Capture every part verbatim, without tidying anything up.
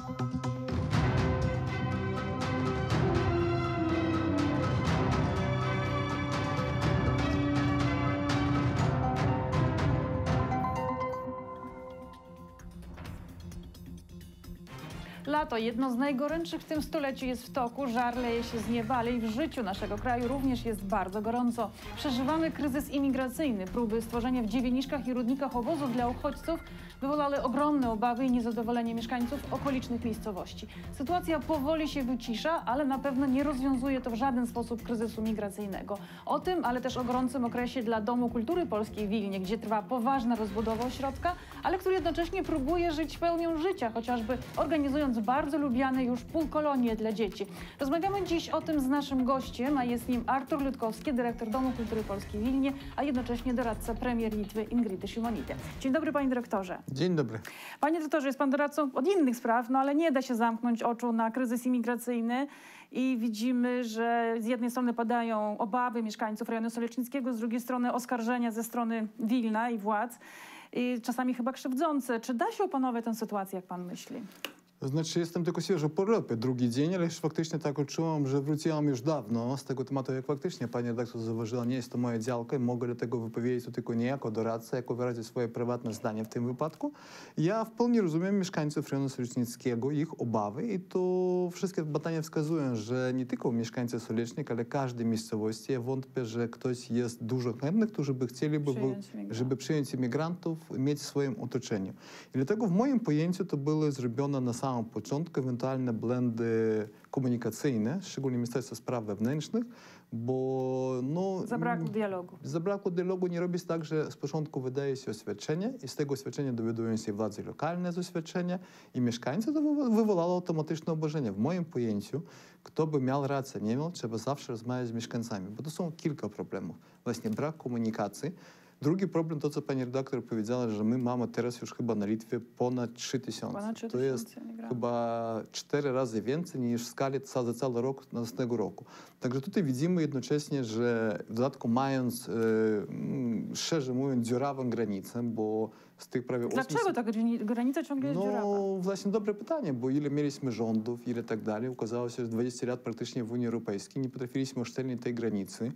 Lato, jedno z najgorętszych w tym stuleciu, jest w toku, żar leje się z nieba, ale i w życiu naszego kraju również jest bardzo gorąco. Przeżywamy kryzys imigracyjny. Próby stworzenia w dziewiętniczkach i Rudnikach obozów dla uchodźców wywołały ogromne obawy i niezadowolenie mieszkańców okolicznych miejscowości. Sytuacja powoli się wycisza, ale na pewno nie rozwiązuje to w żaden sposób kryzysu migracyjnego. O tym, ale też o gorącym okresie dla Domu Kultury Polskiej w Wilnie, gdzie trwa poważna rozbudowa ośrodka, ale który jednocześnie próbuje żyć pełnią życia, chociażby organizując bardzo lubiane już półkolonie dla dzieci. Rozmawiamy dziś o tym z naszym gościem, a jest nim Artur Ludkowski, dyrektor Domu Kultury Polskiej w Wilnie, a jednocześnie doradca premier Litwy Ingridy Šimonytė. Dzień dobry, panie dyrektorze. Dzień dobry. Panie dyrektorze, jest pan doradcą od innych spraw, no ale nie da się zamknąć oczu na kryzys imigracyjny i widzimy, że z jednej strony padają obawy mieszkańców rejonu solecznickiego, z drugiej strony oskarżenia ze strony Wilna i władz, i czasami chyba krzywdzące. Czy da się opanować tę sytuację, jak pan myśli? Znaczy, jestem tylko świeżo po urlopie, drugi dzień, ale już faktycznie tak odczułam, że wróciłam już dawno z tego tematu, jak faktycznie pani redaktor zauważyła, nie jest to moja działka i mogę dlatego wypowiedzieć to tylko nie jako doradca, jako wyrazić swoje prywatne zdanie w tym wypadku. Ja w pełni rozumiem mieszkańców rejonu solecznickiego, ich obawy i to wszystkie badania wskazują, że nie tylko mieszkańcy Solecznik, ale każdej miejscowości. Ja wątpię, że ktoś jest dużo chętnych, którzy by chcieliby, Przyjąć żeby przyjąć imigrantów, mieć w swoim otoczeniu. I dlatego w moim pojęciu to było zrobione na samym początku, ewentualne błędy komunikacyjne, szczególnie Ministerstwa Spraw Wewnętrznych, bo no... Zabrakło dialogu. Zabrakło dialogu. Nie robić tak, że z początku wydaje się oświadczenie i z tego oświadczenia dowiadują się władze lokalne z oświadczenia i mieszkańcy, to wywołało automatyczne oburzenie. W moim pojęciu, kto by miał rację, nie miał, trzeba zawsze rozmawiać z mieszkańcami, bo to są kilka problemów. Właśnie brak komunikacji. Drugi problem, to co pani redaktor powiedziała, że my mamy teraz już chyba na Litwie ponad trzy tysiące. To jest chyba cztery razy więcej niż w skali za cały rok następnego roku. Także tutaj widzimy jednocześnie, że w dodatku mając, e, szerzej mówiąc, dziurawą granicę, bo z tych prawie... Dlaczego ta granica ciągle jest no, dziurawa? No właśnie dobre pytanie, bo ile mieliśmy rządów, ile tak dalej. Okazało się, że dwadzieścia lat praktycznie w Unii Europejskiej nie potrafiliśmy uszczelnić tej granicy.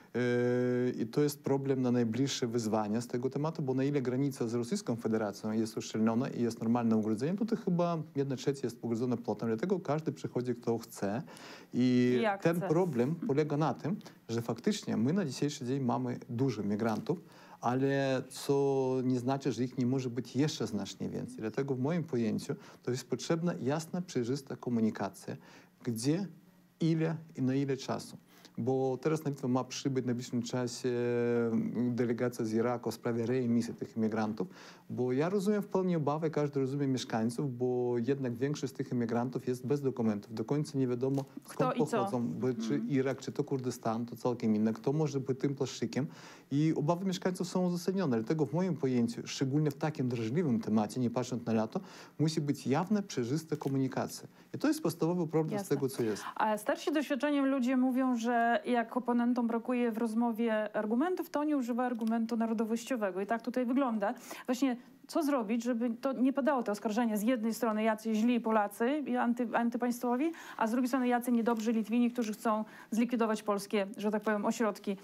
I to jest problem na najbliższe wyzwania z tego tematu, bo na ile granica z Rosyjską Federacją jest uszczelniona i jest normalne ugrodzenie, to, to chyba jedna trzecia jest pogrodzona plotem, dlatego każdy przychodzi, kto chce. I Jak ten chce. problem polega na tym, że faktycznie my na dzisiejszy dzień mamy dużo migrantów, ale co nie znaczy, że ich nie może być jeszcze znacznie więcej. Dlatego w moim pojęciu to jest potrzebna jasna, przejrzysta komunikacja, gdzie, ile i na ile czasu. Bo teraz na Litwę ma przybyć w najbliższym czasie delegacja z Iraku w sprawie reemisji tych imigrantów, bo ja rozumiem w pełni obawy, każdy rozumie mieszkańców, bo jednak większość z tych imigrantów jest bez dokumentów. Do końca nie wiadomo, skąd pochodzą, bo czy Irak, czy to Kurdystan, to całkiem inne, kto może być tym płaszczykiem. I obawy mieszkańców są uzasadnione. Dlatego w moim pojęciu, szczególnie w takim drażliwym temacie, nie patrząc na lato, musi być jawna, przejrzysta komunikacja. I to jest podstawowy problem Jasne. z tego, co jest. A starsi doświadczeniem ludzie mówią, że jak oponentom brakuje w rozmowie argumentów, to oni używają argumentu narodowościowego. I tak tutaj wygląda. Właśnie co zrobić, żeby to nie padało te oskarżenia z jednej strony jacy źli Polacy i anty, antypaństwowi, a z drugiej strony jacy niedobrzy Litwini, którzy chcą zlikwidować polskie, że tak powiem, ośrodki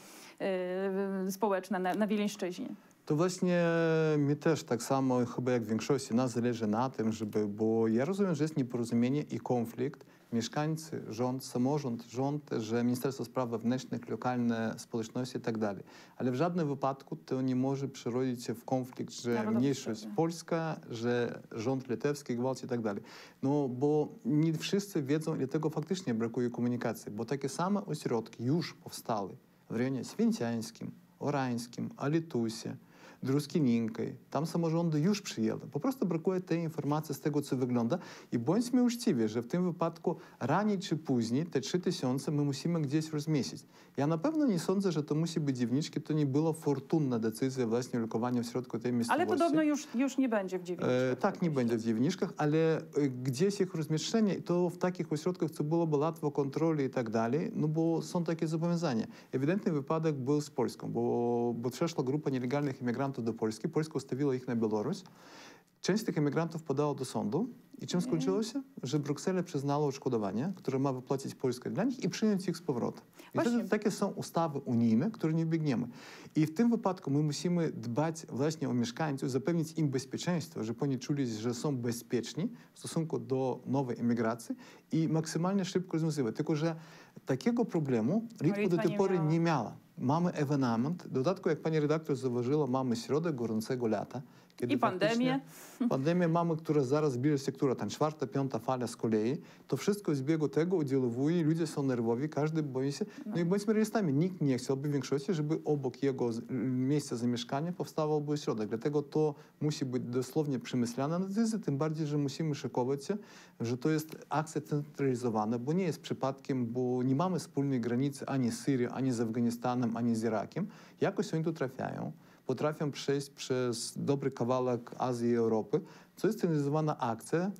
yy, społeczne na, na Wileńszczyźnie. To właśnie mi też tak samo, chyba jak w większości nas zależy na tym, żeby, bo ja rozumiem, że jest nieporozumienie i konflikt. Mieszkańcy, rząd, samorząd, rząd, że Ministerstwo Spraw Wewnętrznych, lokalne społeczności i tak dalej. Ale w żadnym wypadku to nie może przerodzić się w konflikt, że mniejszość polska, że rząd litewski gwałci i tak dalej. No bo nie wszyscy wiedzą, dlatego faktycznie brakuje komunikacji, bo takie same ośrodki już powstały w rejonie święciańskim, orańskim, Alytusie, Druskininkai. Tam samorządy już przyjęły. Po prostu brakuje tej informacji z tego, co wygląda. I bądźmy uczciwi, że w tym wypadku raniej czy później te trzy tysiące my musimy gdzieś rozmieścić. Ja na pewno nie sądzę, że to musi być dziewniczki. To nie była fortunna decyzja właśnie lokowania w środku tej miejscowości. Ale podobno już, już nie będzie w dziewniczkach. E, tak, nie będzie w dziewniczkach, ale gdzieś ich rozmieszczenie, to w takich ośrodkach, co byłoby łatwo kontroli i tak dalej, no bo są takie zobowiązania. Ewidentny wypadek był z Polską, bo, bo przeszła grupa nielegalnych imigrantów do Polski. Polska ustawiła ich na Białoruś. część tych emigrantów podała do sądu i czym skończyło się? Że Bruksela przyznała odszkodowanie, które ma wypłacić Polska dla nich i przyjąć ich z powrotem. I Właśnie. wtedy takie są ustawy unijne, które nie biegniemy. I w tym wypadku my musimy dbać właśnie o mieszkańców, zapewnić im bezpieczeństwo, żeby oni czuli, że są bezpieczni w stosunku do nowej emigracji i maksymalnie szybko rozwiązywać. Tylko że takiego problemu Litwa Litwa do tej nie pory miała. nie miała. Mamy ewenement. W dodatku, jak pani redaktor zauważyła, mamy środek gorącego lata. Kiedy I pandemię. Pandemię mamy, która zaraz bierze się, która tam czwarta, piąta fala z kolei. To wszystko z biegu tego udzielowuje, ludzie są nerwowi, każdy boi się. No, no i bądźmy realistami, nikt nie chciałby w większości, żeby obok jego miejsca zamieszkania powstawałby środek. Dlatego to musi być dosłownie przemyślana decyzja, tym bardziej, że musimy szykować się, że to jest akcja centralizowana, bo nie jest przypadkiem, bo nie mamy wspólnej granicy ani z Syrią, ani z Afganistanem, ani z Irakiem. Jakoś oni tu trafiają. Potrafią przejść przez dobry kawałek Azji i Europy, co jest centralizowana akcja.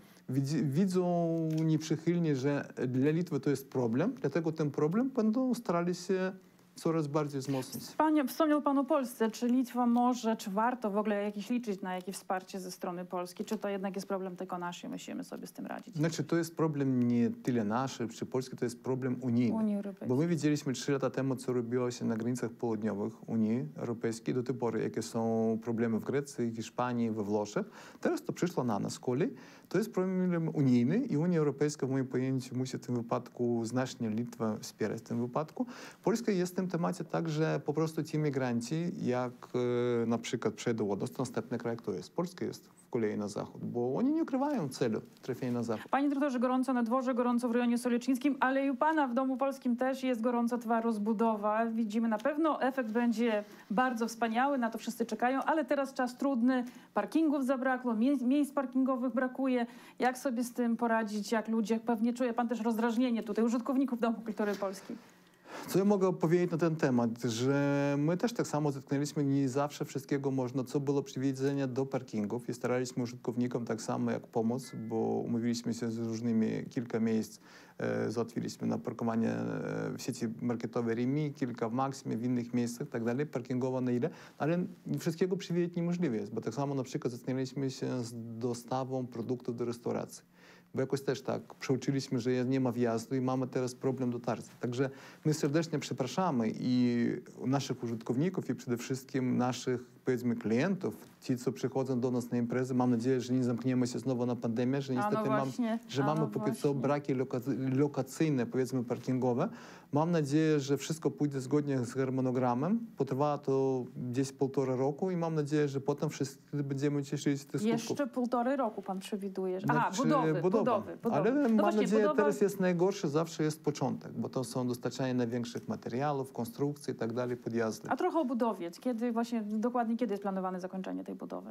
Widzą nieprzychylnie, że dla Litwy to jest problem, dlatego ten problem będą starali się coraz bardziej wzmocnić. Panie, wspomniał Pan o Polsce. Czy Litwa może, czy warto w ogóle jakieś liczyć na jakieś wsparcie ze strony Polski? Czy to jednak jest problem tylko nasz i musimy sobie z tym radzić? Znaczy, to jest problem nie tyle nasz, czy polski, to jest problem unijny. Unii Europejskiej. Bo my widzieliśmy trzy lata temu, co robiło się na granicach południowych Unii Europejskiej. Do tej pory, jakie są problemy w Grecji, Hiszpanii, we Włoszech. Teraz to przyszło na nas z kolei. To jest problem unijny i Unia Europejska w moim pojęciu musi w tym wypadku znacznie Litwę wspierać w tym wypadku. Polska jest w tym temacie tak, że po prostu ci migranci, jak e, na przykład przejdą od nas, to następny kraj, kto jest? Polska jest w kolei na zachód, bo oni nie ukrywają celu trafienia na zachód. Panie dyrektorze, gorąco na dworze, gorąco w rejonie soliczyńskim, ale i u Pana w Domu Polskim też jest gorąco, trwa rozbudowa. Widzimy na pewno, efekt będzie bardzo wspaniały, na to wszyscy czekają, ale teraz czas trudny, parkingów zabrakło, mie- miejsc parkingowych brakuje. Jak sobie z tym poradzić, jak ludzie, pewnie czuje Pan też rozdrażnienie tutaj użytkowników Domu Kultury Polskiej. Co ja mogę powiedzieć na ten temat, że my też tak samo zetknęliśmy, nie zawsze wszystkiego można, co było przewidzenia do parkingów i staraliśmy użytkownikom tak samo jak pomóc, bo umówiliśmy się z różnymi, kilka miejsc e, załatwiliśmy na parkowanie e, w sieci marketowej Remi, kilka w Maksimie, w innych miejscach, tak dalej, parkingowo na ile, ale wszystkiego przewidzieć niemożliwe jest, bo tak samo na przykład zetknęliśmy się z dostawą produktów do restauracji. Bo jakoś też tak przeuczyliśmy, że nie ma wjazdu i mamy teraz problem dotarcia. Także my serdecznie przepraszamy i naszych użytkowników i przede wszystkim naszych, powiedzmy, klientów, ci, co przychodzą do nas na imprezy. Mam nadzieję, że nie zamkniemy się znowu na pandemię, że niestety A no mam, właśnie, że a mamy no póki co właśnie. braki loka- lokacyjne, powiedzmy, parkingowe. Mam nadzieję, że wszystko pójdzie zgodnie z harmonogramem. Potrwa to gdzieś półtora roku i mam nadzieję, że potem wszyscy będziemy cieszyć się z tych skutków. Jeszcze półtorej roku Pan przewiduje. Że... Aha, Znaczy, budowy, budowy, budowa. budowy. Ale No mam właśnie, nadzieję, budowa... teraz jest najgorszy, zawsze jest początek, bo to są dostarczanie największych materiałów, konstrukcji i tak dalej, podjazdy. A trochę o budowie. Kiedy właśnie, dokładnie kiedy jest planowane zakończenie tej budowy? E,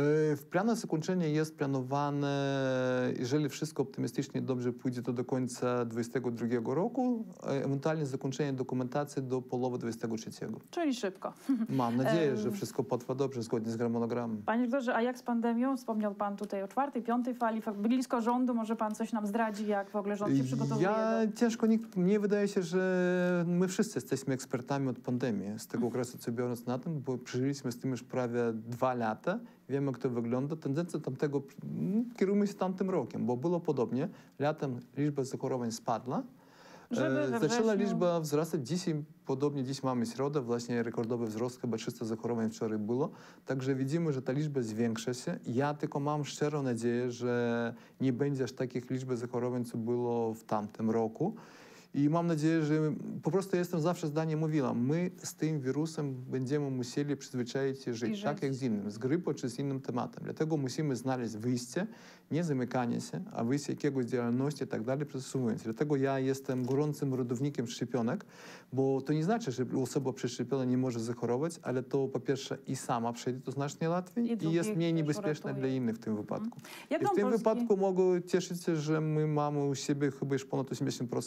W planach zakończenia jest planowane, jeżeli wszystko optymistycznie dobrze pójdzie, to do końca dwudziestego drugiego roku, e, ewentualnie zakończenie dokumentacji do połowy dwudziestego trzeciego. Czyli szybko. Mam nadzieję, Em. że wszystko potrwa dobrze, zgodnie z harmonogramem. Panie doktorze, a jak z pandemią? Wspomniał Pan tutaj o czwartej, piątej fali. Blisko rządu, może Pan coś nam zdradzi, jak w ogóle rząd się przygotowuje? Ja do... ciężko, nikt, mnie wydaje się, że my wszyscy jesteśmy ekspertami od pandemii, z tego okresu, co biorąc na tym, bo przeżyliśmy z tym już prawie dwa lata, wiemy, jak to wygląda. Tendencja tamtego, mm, kierujemy się tamtym rokiem, bo było podobnie. Latem liczba zachorowań spadła. Żeby E, we Zaczęła wrześniu- liczba wzrastać. Dzisiaj podobnie, dziś mamy środę, właśnie rekordowy wzrost, chyba trzysta zachorowań wczoraj było. Także widzimy, że ta liczba zwiększa się. Ja tylko mam szczerą nadzieję, że nie będzie aż takich liczb zachorowań, co było w tamtym roku. I mam nadzieję, że po prostu jestem zawsze zdanie mówiłam, my z tym wirusem będziemy musieli przyzwyczaić się żyć, I tak żyć. jak z innym, z grypą czy z innym tematem. Dlatego musimy znaleźć wyjście, nie zamykanie się, a wyjście jakiegoś działalności i tak dalej, przystosowując. Dlatego ja jestem gorącym rodownikiem szczepionek, bo to nie znaczy, że osoba przeszczepiona nie może zachorować, ale to po pierwsze i sama przejdzie to znacznie łatwiej I i, drugich jest mniej też niebezpieczne uratuje. dla innych w tym wypadku. Jak I w Dom tym Polski... wypadku mogę cieszyć się, że my mamy u siebie chyba już ponad osiemdziesiąt procent pracowników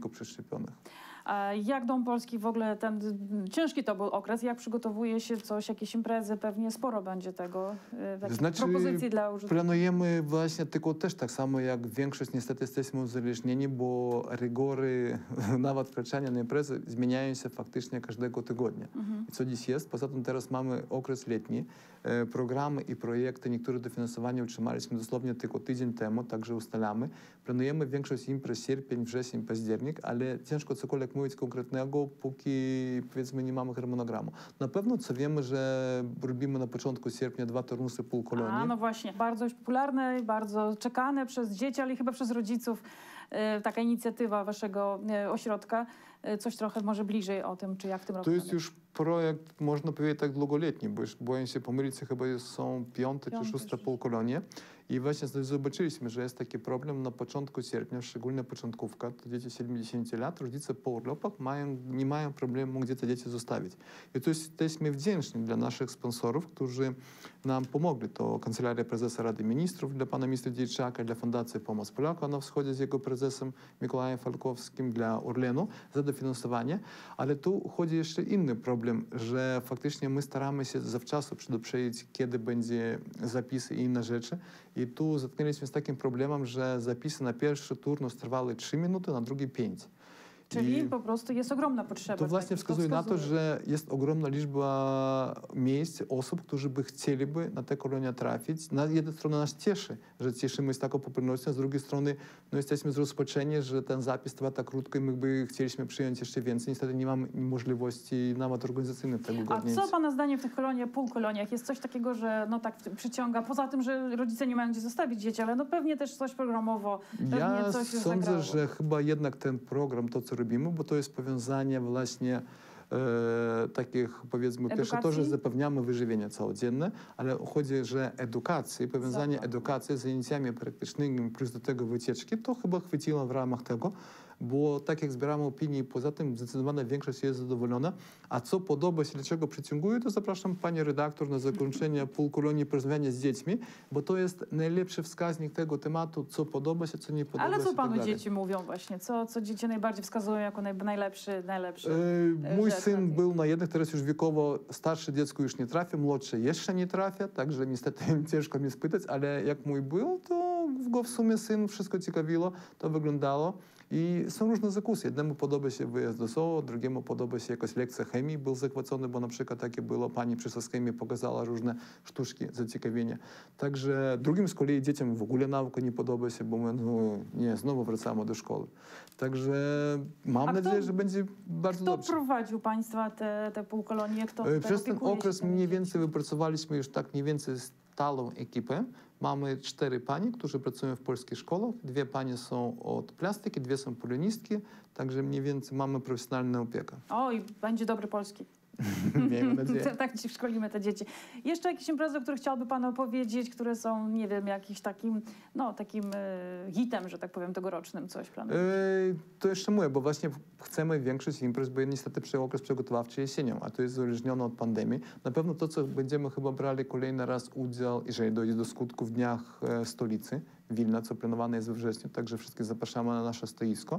niego przeszczepionych. A jak Dom Polski w ogóle, ten ciężki to był okres, jak przygotowuje się coś, jakieś imprezy, pewnie sporo będzie tego, takich Znaczy, propozycji dla użytkowników. Planujemy właśnie tylko też tak samo jak większość, niestety jesteśmy uzależnieni, bo rygory nawet wkraczania na imprezy zmieniają się faktycznie każdego tygodnia. Mhm. I co dziś jest? Poza tym teraz mamy okres letni, e, programy i projekty, niektóre dofinansowanie otrzymaliśmy dosłownie tylko tydzień temu, także ustalamy. Planujemy większość imprez sierpień, wrzesień, październik, ale ciężko cokolwiek mówić konkretnego, póki powiedzmy nie mamy harmonogramu. Na pewno co wiemy, że robimy na początku sierpnia dwa turnusy półkolonii. A, no właśnie, bardzo już popularne, bardzo czekane przez dzieci, ale i chyba przez rodziców. E, taka inicjatywa waszego e, ośrodka. E, coś trochę może bliżej o tym, czy jak w tym roku. To jest będzie. już projekt, można powiedzieć, tak długoletni, bo już boję się pomylić, chyba są piąte Piąte czy szóste już. półkolonie. I właśnie zobaczyliśmy, że jest taki problem na początku sierpnia, szczególnie początkówka, to dzieci siedemdziesiąt lat, rodzice po urlopach mają, nie mają problemu, gdzie te dzieci zostawić. I to jesteśmy wdzięczni dla naszych sponsorów, którzy nam pomogli. To Kancelaria Prezesa Rady Ministrów dla pana ministra Dziejczaka, dla Fundacji Pomoc Polakom na wschodzie z jego prezesem Mikołajem Falkowskim, dla Orlenu za dofinansowanie. Ale tu chodzi jeszcze inny problem, że faktycznie my staramy się zawczasu przeduprzedzić, kiedy będzie zapisy i inne rzeczy. I tu zetknęliśmy z takim problemem, że zapisy na pierwszy turnus trwały trzy minuty, na drugi pięć. Czyli I po prostu jest ogromna potrzeba. to właśnie takich, wskazuje na to, wskazuje. że jest ogromna liczba miejsc, osób, którzy by chcieliby na te kolonie trafić. Na jednej stronie nas cieszy, że cieszymy się z taką popularnością, z drugiej strony no, jesteśmy zrozpaczeni, że ten zapis trwa tak krótko i my by chcieliśmy przyjąć jeszcze więcej. Niestety nie mamy możliwości nawet organizacyjnych tego A ogarnięcia. co pana zdaniem w tych koloniach, półkoloniach jest coś takiego, że no tak przyciąga, poza tym, że rodzice nie mają gdzie zostawić dzieci, ale no pewnie też coś programowo, pewnie Ja coś już sądzę, zagrało. że chyba jednak ten program, to co robimy, bo to jest powiązanie właśnie e, takich, powiedzmy, pierwsze to, że Edukacji? zapewniamy wyżywienie całodzienne, ale chodzi, że edukacja, powiązanie Zapewne. edukacji z zajęciami praktycznymi, plus do tego wycieczki, to chyba chwyciło w ramach tego, bo tak jak zbieramy opinie, poza tym zdecydowana większość jest zadowolona. A co podoba się, dlaczego przyciąguje, to zapraszam pani redaktor na zakończenie półkolonii porozmawiania z dziećmi, bo to jest najlepszy wskaźnik tego tematu, co podoba się, co nie podoba Ale się. co i panu tak dalej. dzieci mówią właśnie? Co, co dzieci najbardziej wskazują jako naj, najlepszy, najlepszy? E, Mój rzecz syn na tej- był na jednych, teraz już wiekowo starsze dziecko już nie trafia, młodsze jeszcze nie trafia, także niestety ciężko mi spytać, ale jak mój był, to go w sumie syn wszystko ciekawiło, to wyglądało. I są różne zakusy. Jednemu podoba się wyjazd do zoo, drugiemu podoba się jakaś lekcja chemii. Był zachwycony, bo na przykład takie było, pani przy chemii pokazała różne sztuczki zaciekawienia. Także drugim z kolei dzieciom w ogóle nauka nie podoba się, bo my no, nie, znowu wracamy do szkoły. Także mam A kto- nadzieję, że będzie bardzo Kto dobrze. prowadził państwa te, te półkolonie? Kto E, tutaj Przez ten opiekuje się okres tymi mniej dziećmi? więcej wypracowaliśmy już tak mniej więcej stałą ekipę. Mamy cztery panie, którzy pracują w polskich szkołach. Dwie panie są od plastyki, dwie są polonistki. Także mniej więcej mamy profesjonalną opiekę. O, i będzie dobry polski. Miejmy nadzieję. Tak ci szkolimy te dzieci. Jeszcze jakieś imprezy, o których chciałby pan opowiedzieć, które są, nie wiem, jakimś takim, no, takim e, hitem, że tak powiem, tegorocznym, coś planuje? E, To jeszcze mówię, bo właśnie chcemy większość imprez, bo niestety przy okres przygotowawczy jesienią, a to jest uzależnione od pandemii. Na pewno to, co będziemy chyba brali kolejny raz udział, jeżeli dojdzie do skutku w Dniach e, Stolicy, Wilna, co planowane jest we wrześniu, także wszystkich zapraszamy na nasze stoisko.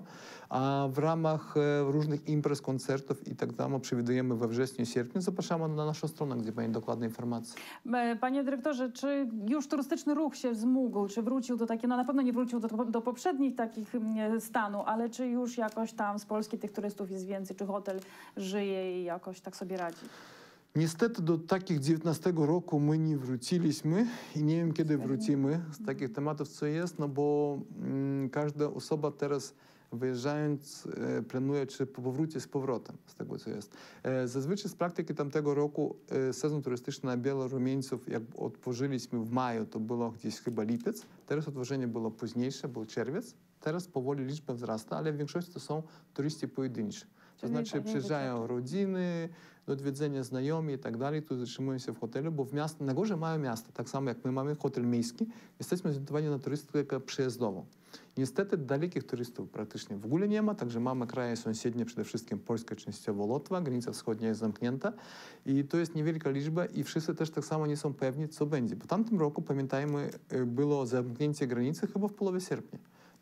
A w ramach e, różnych imprez, koncertów i tak dalej przewidujemy we wrześniu i sierpniu, zapraszamy na naszą stronę, gdzie będzie dokładne informacje. E, Panie dyrektorze, czy już turystyczny ruch się wzmógł, czy wrócił do takiego, no na pewno nie wrócił do, do poprzednich takich mm, stanu, ale czy już jakoś tam z Polski tych turystów jest więcej, czy hotel żyje i jakoś tak sobie radzi? Niestety do takich dziewiętnastego roku my nie wróciliśmy i nie wiem, kiedy wrócimy z takich tematów, co jest, no bo mm, każda osoba teraz wyjeżdżając e, planuje, czy powróci z powrotem z tego, co jest. E, zazwyczaj z praktyki tamtego roku e, sezon turystyczny na Białorumieńców, jak otworzyliśmy w maju, to było gdzieś chyba lipiec, teraz otworzenie było późniejsze, był czerwiec, teraz powoli liczba wzrasta, ale w większości to są turyści pojedynczy. To Czyli znaczy tak jakby przyjeżdżają tak. rodziny, do odwiedzenia znajomi i tak dalej, tu zatrzymują się w hotelu, bo w miast, na górze mają miasto, tak samo jak my mamy hotel miejski, jesteśmy zorientowani na turystykę przyjazdową. Niestety dalekich turystów praktycznie w ogóle nie ma, także mamy kraje sąsiednie, przede wszystkim Polska, częściowo Łotwa, granica wschodnia jest zamknięta i to jest niewielka liczba i wszyscy też tak samo nie są pewni, co będzie. Bo w tamtym roku, pamiętajmy, było zamknięcie granicy chyba w połowie sierpnia.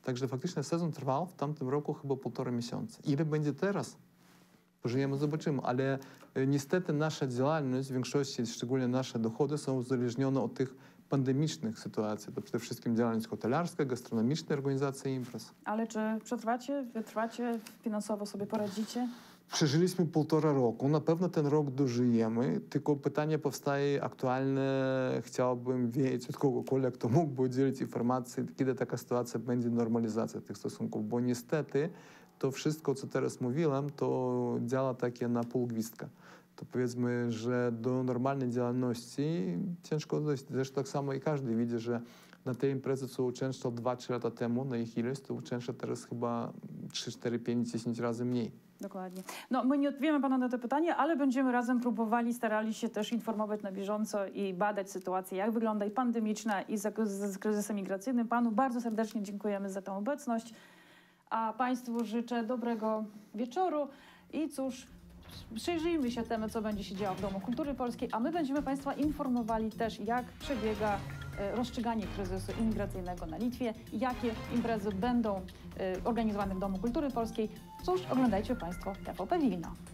Także faktycznie sezon trwał w tamtym roku chyba półtora miesiąca. Ile będzie teraz? Pożyjemy, zobaczymy, ale e, niestety nasza działalność w większości, szczególnie nasze dochody są uzależnione od tych pandemicznych sytuacji. To przede wszystkim działalność hotelarska, gastronomiczna, organizacja imprez. Ale czy przetrwacie, wytrwacie, finansowo sobie poradzicie? Przeżyliśmy półtora roku, na pewno ten rok dożyjemy, tylko pytanie powstaje aktualne, chciałbym wiedzieć od kogokolwiek, kto mógłby udzielić informacji, kiedy taka sytuacja będzie, normalizacja tych stosunków, bo niestety to wszystko, co teraz mówiłem, to działa takie na pół gwizdka. To powiedzmy, że do normalnej działalności ciężko dojść. Zresztą tak samo i każdy widzi, że na tej imprezy, co uczęszczał dwa trzy lata temu, na ich ilość, to uczęszcza teraz chyba trzy, cztery, pięć, dziesięć razy mniej. Dokładnie. No, my nie odpowiemy panu na to pytanie, ale będziemy razem próbowali, starali się też informować na bieżąco i badać sytuację, jak wygląda i pandemiczna, i z, z kryzysem migracyjnym. Panu bardzo serdecznie dziękujemy za tę obecność, a państwu życzę dobrego wieczoru i cóż, przyjrzyjmy się temu, co będzie się działo w Domu Kultury Polskiej, a my będziemy państwa informowali też, jak przebiega e, rozstrzyganie kryzysu imigracyjnego na Litwie, jakie imprezy będą e, organizowane w Domu Kultury Polskiej. Cóż, oglądajcie państwo T V P Wilno.